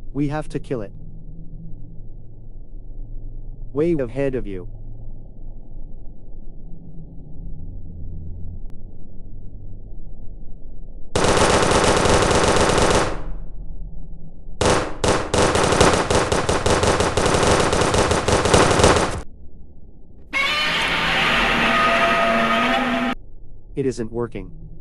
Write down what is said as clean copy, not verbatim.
We have to kill it. Way ahead of you. It isn't working.